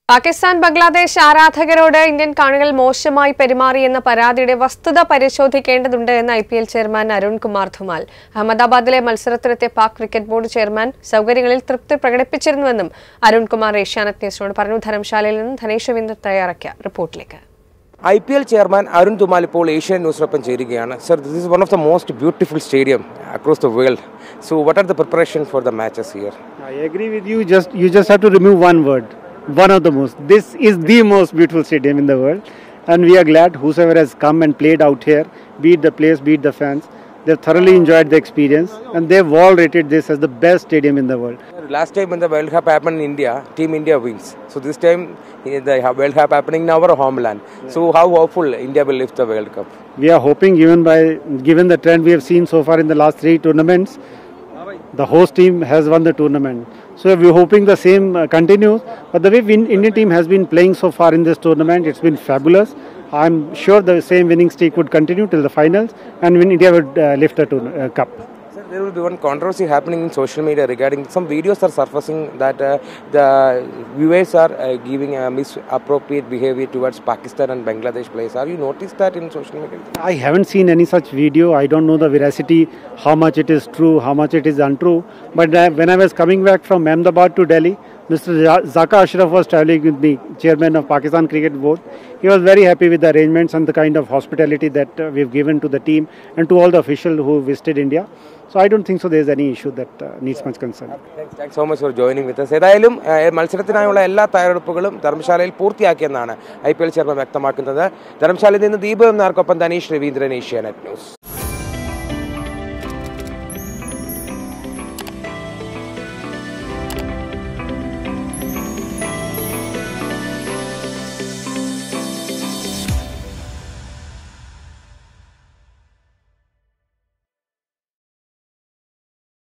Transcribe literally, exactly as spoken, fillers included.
Pakistan Bangladesh ആരാധകരോട് Indian കാണികൾ മോശമായി പെരുമാറിയെന്ന പരാതിയുടെ വസ്തുത പരിശോധിക്കേണ്ടതുണ്ട് എന്ന് I P L chairman Arun Kumar Dhumal അഹമ്മദാബാദിലെ മത്സരത്തിനെത്തിയ പാക് ക്രിക്കറ്റ് ബോർഡ് ചെയർമാൻ സൗകര്യങ്ങളിൽ തൃപ്തി പ്രകടിപ്പിച്ചിരുന്നുവെന്നും അരുൺ കുമാർ ഏഷ്യാനെറ്റ് ന്യൂസിനോട് പറഞ്ഞു. ധർമ്മശാലയിൽ നിന്ന് ധനേഷ് രവീന്ദ്രൻ തയ്യാറാക്കിയ റിപ്പോർട്ടിലേക്ക്. I P L chairman Arun Dhumal ഇപ്പോൾ ഏഷ്യൻ ന്യൂസിനൊപ്പം ചേരുകയാണ്. Sir, this is one of the most beautiful stadium across the world. So what are the preparations for the matches here? I agree with you. Just you just have to remove one word. One of the most. This is the most beautiful stadium in the world, and we are glad whosoever has come and played out here, be it the players, be it the fans, they've thoroughly enjoyed the experience, and they've all rated this as the best stadium in the world. Last time when the World Cup happened in India, Team India wins. So this time the World Cup happening in our homeland. Yeah. So how hopeful India will lift the World Cup? We are hoping, given by given the trend we have seen so far in the last three tournaments, the host team has won the tournament. So we're hoping the same uh, continues. But the way win, Indian team has been playing so far in this tournament, it's been fabulous. I'm sure the same winning streak would continue till the finals, and when India would uh, lift the tour, uh, cup. Sir, there will be one controversy happening in social media regarding some videos are surfacing that uh, the viewers are uh, giving a misappropriate behavior towards Pakistan and Bangladesh players. Have you noticed that in social media? I haven't seen any such video. I don't know the veracity, how much it is true, how much it is untrue. But uh, when I was coming back from Ahmedabad to Delhi, Mister Zaka Ashraf was traveling with me, chairman of Pakistan Cricket Board. He was very happy with the arrangements and the kind of hospitality that uh, we've given to the team and to all the officials who visited India. So I don't think so there's any issue that uh, needs much concern. Thanks, thanks so much for joining with us. ഏതായാലും മത്സരത്തിനായുള്ള എല്ലാ തയ്യാറെടുപ്പുകളും ധർമ്മശാലയിൽ പൂർത്തിയാക്കിയെന്നാണ് I P L chairman വ്യക്തമാക്കുന്നത്. ധർമ്മശാലയിൽ നിന്ന് ദീപക് നാർക്കൊപ്പം ധനേഷ് രവീന്ദ്രൻ, ഏഷ്യാനെറ്റ് ന്യൂസ്.